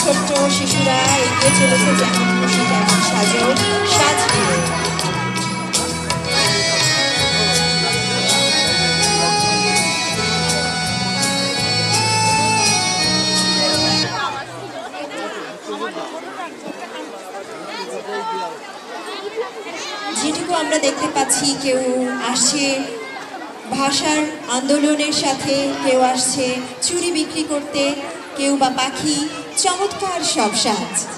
ছোট্ট শিশুরা এগিয়ে চলেছে যেমন খুশি তেমন সাজ দিয়ে। যেটুকু আমরা দেখতে পাচ্ছি, কেউ আসছে ভাষার আন্দোলনের সাথে, কেউ আসছে চুড়ি বিক্রি করতে, কেউ বা পাখি, চমৎকার সব সাজ।